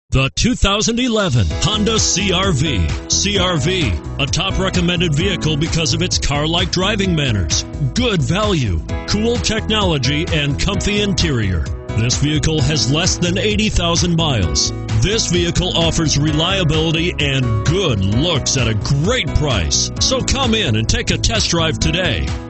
The 2011 Honda CR-V. CR-V, a top recommended vehicle because of its car-like driving manners, good value, cool technology, and comfy interior. This vehicle has less than 80,000 miles. This vehicle offers reliability and good looks at a great price. So come in and take a test drive today.